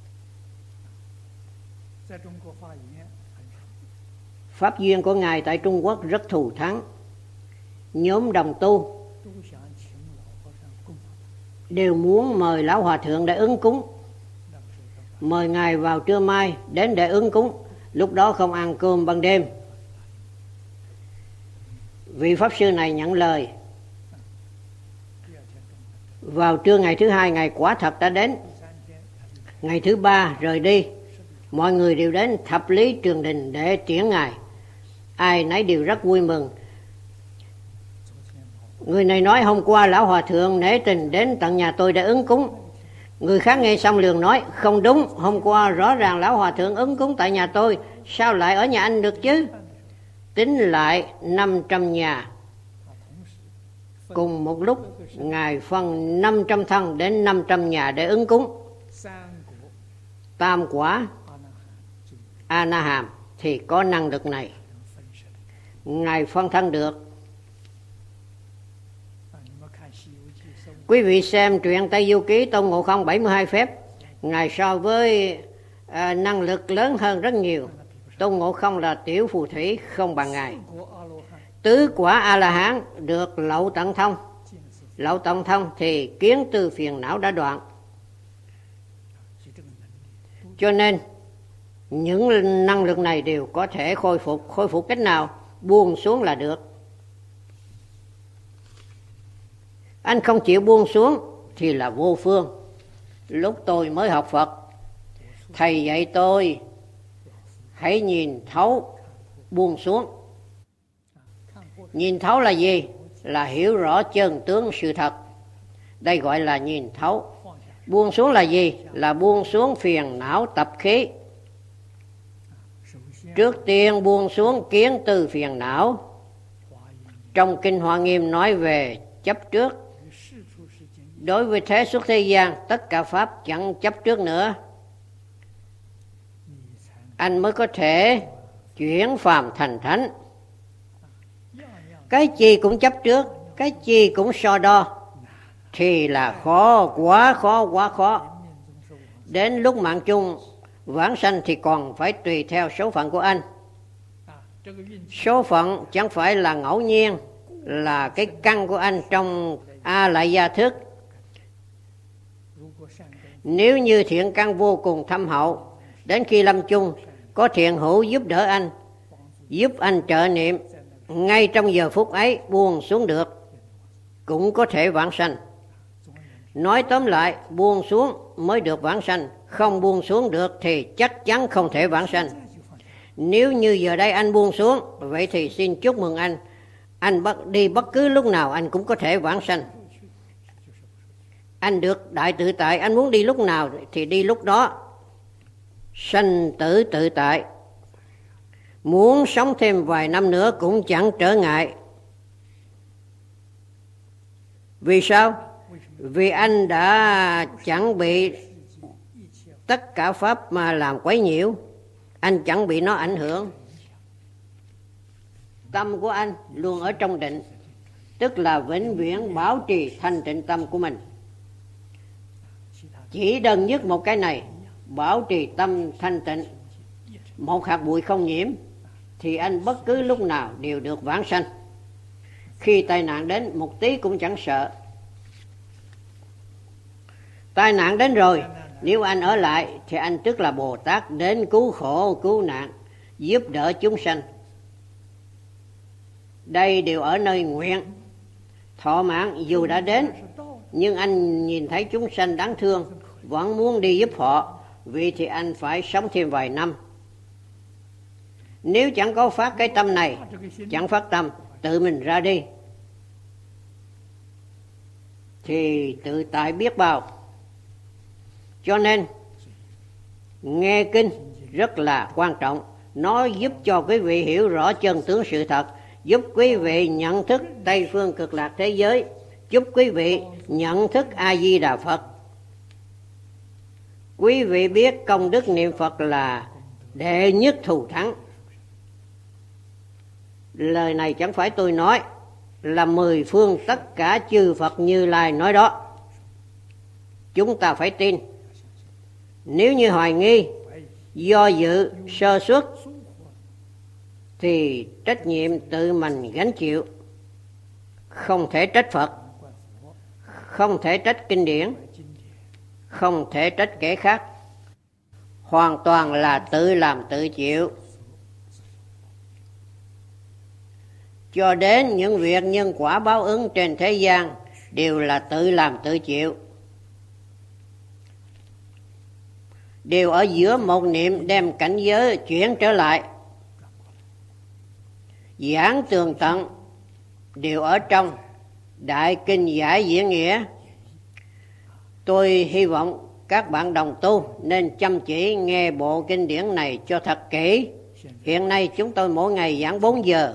Pháp duyên của Ngài tại Trung Quốc rất thù thắng. Nhóm đồng tu đều muốn mời Lão Hòa Thượng để ứng cúng. Mời Ngài vào trưa mai đến để ứng cúng. Lúc đó không ăn cơm ban đêm. Vị Pháp sư này nhận lời. Vào trưa ngày thứ 2, Ngài quả thật đã đến. Ngày thứ 3 rời đi. Mọi người đều đến thập lý trường đình để tiễn Ngài. Ai nấy đều rất vui mừng. Người này nói hôm qua Lão Hòa Thượng nể tình đến tận nhà tôi để ứng cúng. Người khác nghe xong liền nói không đúng, hôm qua rõ ràng Lão Hòa Thượng ứng cúng tại nhà tôi, sao lại ở nhà anh được chứ? Tính lại 500 nhà. Cùng một lúc Ngài phân 500 thân đến 500 nhà để ứng cúng. Tam quả A-na-hàm thì có năng lực này. Ngài phân thân được. Quý vị xem truyện Tây Du Ký Tôn Ngộ Không 72 phép. Ngài so với năng lực lớn hơn rất nhiều. Tôn Ngộ Không là tiểu phù thủy, không bằng Ngài. Tứ quả A-la-hán được lậu tận thông. Lậu tận thông thì kiến tư phiền não đã đoạn. Cho nên những năng lực này đều có thể khôi phục. Khôi phục cách nào? Buông xuống là được. Anh không chịu buông xuống thì là vô phương. Lúc tôi mới học Phật, thầy dạy tôi hãy nhìn thấu, buông xuống. Nhìn thấu là gì? Là hiểu rõ chân tướng sự thật. Đây gọi là nhìn thấu. Buông xuống là gì? Là buông xuống phiền não tập khí. Trước tiên buông xuống kiến tư phiền não. Trong Kinh Hoa Nghiêm nói về chấp trước. Đối với thế xuất thế gian, tất cả pháp chẳng chấp trước nữa, anh mới có thể chuyển phàm thành thánh. Cái gì cũng chấp trước, cái gì cũng so đo thì là khó, quá khó. Đến lúc mạng chung vãng sanh thì còn phải tùy theo số phận của anh. Số phận chẳng phải là ngẫu nhiên, là cái căn của anh trong A Lại Gia thức. Nếu như thiện căn vô cùng thâm hậu, đến khi lâm chung có thiện hữu giúp đỡ anh, giúp anh trợ niệm, ngay trong giờ phút ấy buông xuống được, cũng có thể vãng sanh. Nói tóm lại, buông xuống mới được vãng sanh, không buông xuống được thì chắc chắn không thể vãng sanh. Nếu như giờ đây anh buông xuống, vậy thì xin chúc mừng anh đi bất cứ lúc nào anh cũng có thể vãng sanh. Anh được đại tự tại, anh muốn đi lúc nào thì đi lúc đó. Sanh tử tự tại. Muốn sống thêm vài năm nữa cũng chẳng trở ngại. Vì sao? Vì anh đã chẳng bị tất cả pháp mà làm quấy nhiễu. Anh chẳng bị nó ảnh hưởng. Tâm của anh luôn ở trong định, tức là vĩnh viễn bảo trì thanh tịnh tâm của mình. Chỉ đơn nhất một cái này, bảo trì tâm thanh tịnh, một hạt bụi không nhiễm, thì anh bất cứ lúc nào đều được vãng sanh. Khi tai nạn đến một tí cũng chẳng sợ. Tai nạn đến rồi, nếu anh ở lại thì anh tức là Bồ Tát đến cứu khổ cứu nạn, giúp đỡ chúng sanh. Đây đều ở nơi nguyện. Thọ mạng dù đã đến, nhưng anh nhìn thấy chúng sanh đáng thương, vẫn muốn đi giúp họ, vì thì anh phải sống thêm vài năm. Nếu chẳng có phát cái tâm này, chẳng phát tâm, tự mình ra đi, thì tự tại biết bao. Cho nên nghe kinh rất là quan trọng. Nó giúp cho quý vị hiểu rõ chân tướng sự thật, giúp quý vị nhận thức Tây phương cực lạc thế giới, giúp quý vị nhận thức A Di Đà Phật. Quý vị biết công đức niệm Phật là đệ nhất thù thắng. Lời này chẳng phải tôi nói, là 10 phương tất cả chư Phật Như Lai nói đó. Chúng ta phải tin. Nếu như hoài nghi, do dự, sơ suất thì trách nhiệm tự mình gánh chịu. Không thể trách Phật, không thể trách kinh điển, không thể trách kẻ khác. Hoàn toàn là tự làm tự chịu. Cho đến những việc nhân quả báo ứng trên thế gian đều là tự làm tự chịu. đều ở giữa một niệm đem cảnh giới chuyển trở lại. Giảng tường tận đều ở trong Đại Kinh Giải Diễn Nghĩa. Tôi hy vọng các bạn đồng tu nên chăm chỉ nghe bộ kinh điển này cho thật kỹ. Hiện nay chúng tôi mỗi ngày giảng 4 giờ.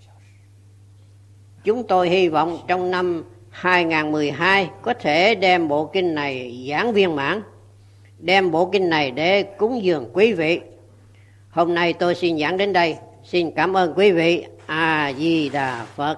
Chúng tôi hy vọng trong năm 2012 có thể đem bộ kinh này giảng viên mãn, đem bộ kinh này để cúng dường quý vị. Hôm nay tôi xin giảng đến đây. Xin cảm ơn quý vị. A Di Đà Phật.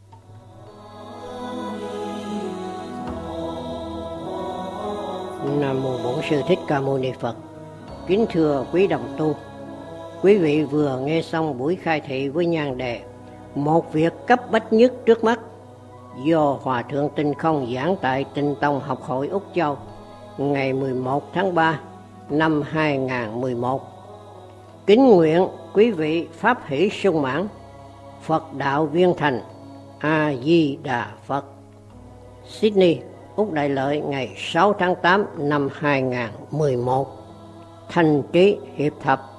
Nam mô Bổn Sư Thích Ca Mâu Ni Phật. Kính thưa quý đồng tu, quý vị vừa nghe xong buổi khai thị với nhan đề Một việc cấp bách nhất trước mắt, do Hòa Thượng Tinh Không giảng tại Tinh Tông Học hội Úc Châu ngày 11 tháng 3 năm 2011. Kính nguyện quý vị pháp hỷ sung mãn, Phật đạo viên thành. A Di Đà Phật. Sydney, Úc Đại Lợi ngày 6 tháng 8 năm 2011. Thành Trí Hiệp Thập.